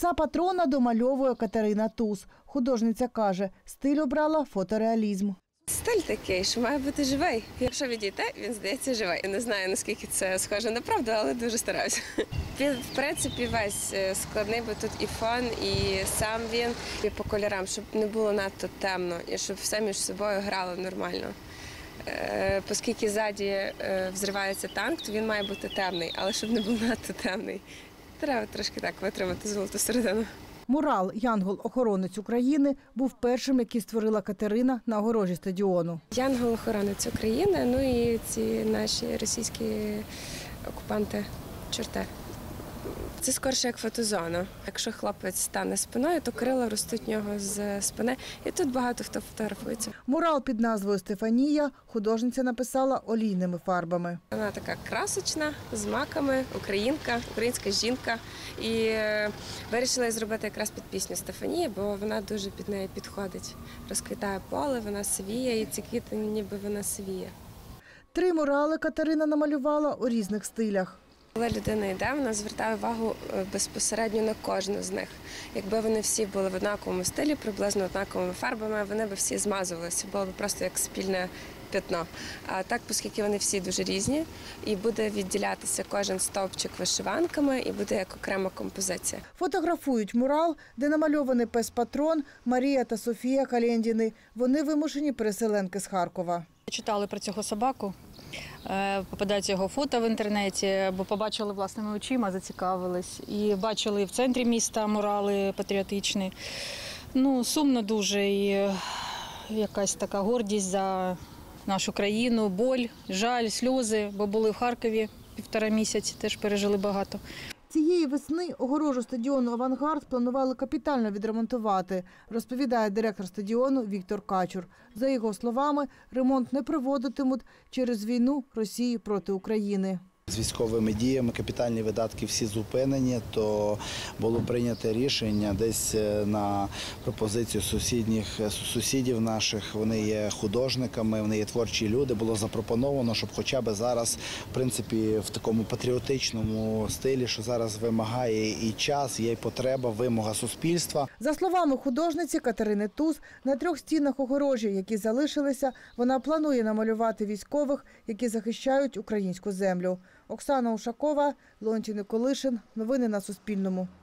Пса патрона домальовує Катерина Туз. Художниця каже, стиль обрала фотореалізм. Стиль такий, що має бути живий. Якщо відійти, він здається живий. Не знаю, наскільки це схоже на правду, але дуже стараюся. Він, в принципі, весь складний, бо тут і фон, і сам він, і по кольорам, щоб не було надто темно, і щоб все між собою грало нормально. Оскільки ззаді взривається танк, то він має бути темний, але щоб не був надто темний. Треба трошки так витримати золоту середину. Мурал «Янгол-охоронець України» був першим, який створила Катерина на огорожі стадіону. Янгол-охоронець України, ну і ці наші російські окупанти, чорти. Це скорше як фотозона. Якщо хлопець стане спиною, то крила ростуть в нього з спини. І тут багато хто фотографується. Мурал під назвою «Стефанія» художниця написала олійними фарбами. Вона така красочна, з маками, українська жінка. І вирішила зробити якраз під пісню «Стефанія», бо вона дуже під неї підходить. Розквітає поле, вона сивіє, і ці квіти ніби вона сивіє. 3 мурали Катерина намалювала у різних стилях. Коли людина йде, вона звертає увагу безпосередньо на кожну з них. Якби вони всі були в однаковому стилі, приблизно однаковими фарбами, вони б всі змазувалися, було б просто як спільне пятно. А так, оскільки вони всі дуже різні, і буде відділятися кожен стовпчик вишиванками, і буде як окрема композиція. Фотографують мурал, де намальований пес-патрон Марія та Софія Калєндіни. Вони вимушені переселенки з Харкова. Читали про цього собаку, попадаються його фото в інтернеті, бо побачили власними очима, зацікавились. І бачили в центрі міста мурали патріотичні. Ну, сумно дуже і якась така гордість за нашу країну, боль, жаль, сльози, бо були в Харкові 1,5 місяці, теж пережили багато. Цієї весни огорожу стадіону «Авангард» планували капітально відремонтувати, розповідає директор стадіону Віктор Качур. За його словами, ремонт не проводитимуть через війну Росії проти України. З військовими діями капітальні видатки всі зупинені, то було прийнято рішення десь на пропозицію сусідів наших, вони є художниками, вони є творчі люди, було запропоновано, щоб хоча б зараз, в принципі, в такому патріотичному стилі, що зараз вимагає і час, є і потреба, вимога суспільства. За словами художниці Катерини Туз, на 3 стінах огорожі, які залишилися, вона планує намалювати військових, які захищають українську землю. Оксана Ушакова, Леонтій Николишин. Новини на Суспільному.